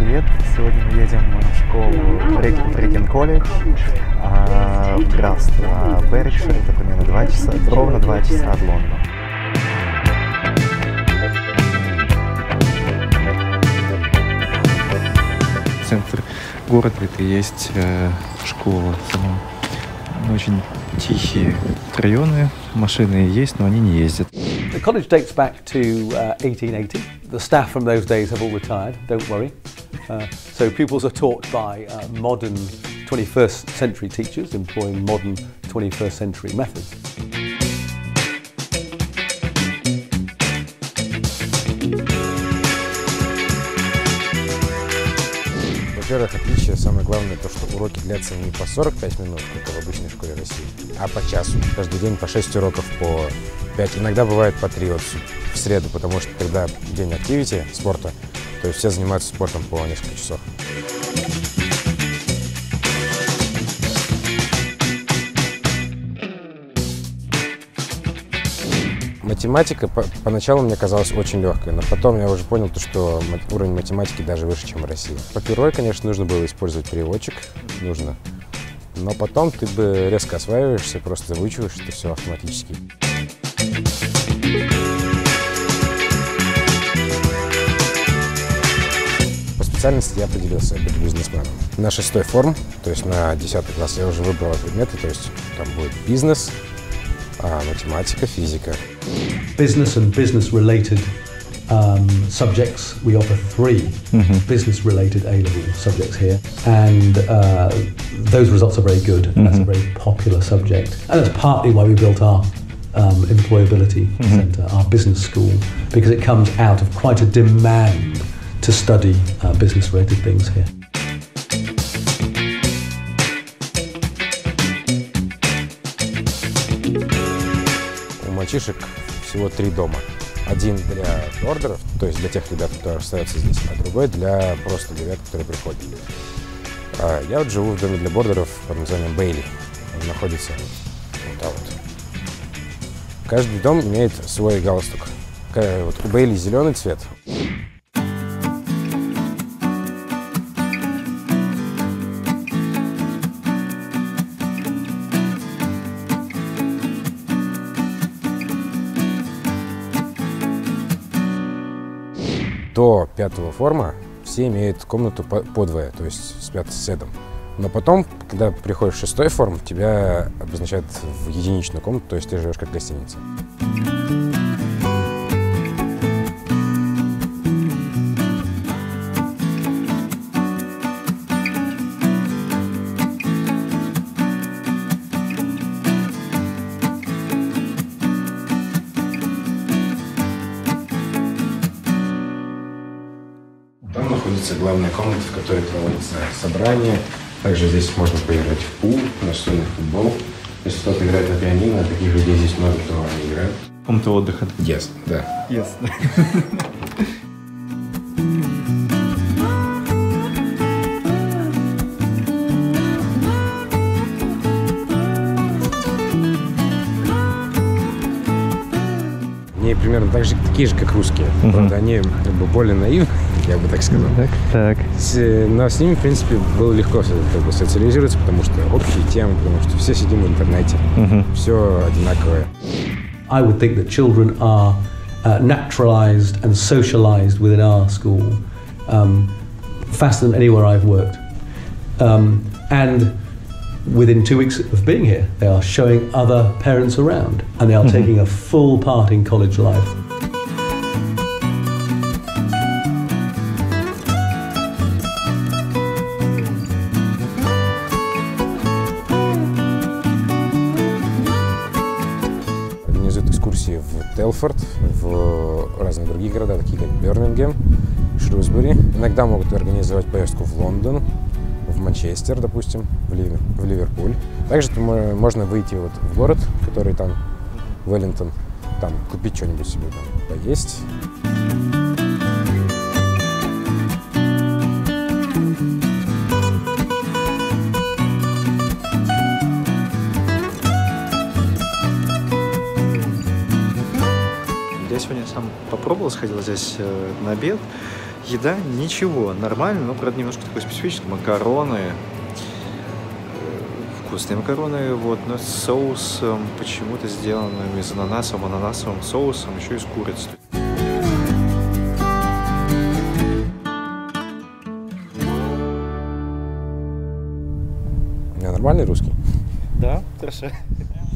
привет! Сегодня мы едем в школу Брикен колледж в графство Беркшир. Это примерно ровно 2 часа от Лондона. Центр города, это и есть школа сама. Очень тихие районы, машины есть, но они не ездят. The college dates back to 1880. The staff from those days have all retired, don't worry. So pupils are taught by modern 21st century teachers employing modern 21st century methods. Во-первых, отличие самое главное то, что уроки длятся не по 45 минут, как в обычной школе России, а по часу. Каждый день по 6 уроков, по 5. Иногда бывает по 3 вот в среду, потому что когда день активити, спорта, то есть все занимаются спортом по несколько часов. Математика поначалу мне казалась очень легкой, но потом я уже понял, что уровень математики даже выше, чем в России. По-первых, конечно, нужно было использовать переводчик, но потом ты бы резко осваиваешься, просто выучиваешь это все автоматически. По специальности я определился быть бизнесменом. На 6-й форм, то есть на 10 класс, я уже выбрал предметы, то есть там будет бизнес, математика, физика. Business and business-related subjects, we offer 3 business-related A-level subjects here, and those results are very good, and that's a very popular subject. And that's partly why we built our employability centre, our business school, because it comes out of quite a demand to study business-related things here. У мальчишек всего 3 дома. Один для бордеров, то есть для тех ребят, которые остаются здесь, а другой для ребят, которые приходят. Я вот живу в доме для бордеров под названием Бейли. Он находится вот там вот. Каждый дом имеет свой галстук. Вот у Бейли зеленый цвет. До 5-го форма все имеют комнату подвое, то есть спят соседом. Но потом, когда приходишь в 6-й форм, тебя обозначают в единичную комнату, то есть ты живешь как гостиница. Там находится главная комната, в которой проводятся собрания. Также здесь можно поиграть в пул, настольный футбол. Если кто-то играет на пианино, таких людей здесь много, кто не играет. Комната отдыха. Yes, да. Yes. Они примерно такие же, как русские. Правда, они как бы более наивны, я бы так сказал. Так. Но с ними, в принципе, было легко социализироваться, потому что общие темы, потому что все сидим в интернете, все одинаковое. I would think that children are naturalized and socialized within our school faster than anywhere I've worked. And within 2 weeks of being here, they are showing other parents around, and they are taking a full part in college life. Организуют экскурсии в Телфорд, в разные другие города, такие как Бирмингем, Шрусбери. Иногда могут организовать поездку в Лондон, в Манчестер, допустим, в Ливерпуль. Также можно выйти вот в город, который там, Веллингтон, там купить что-нибудь себе, там, поесть. Я сегодня сам попробовал, сходил здесь на обед. Еда ничего, нормально, но, правда, немножко такой специфический. Макароны, вкусные макароны, вот, но с соусом, почему-то сделанным из ананасовым соусом, еще и с курицей. У меня нормальный русский? Да, хорошо.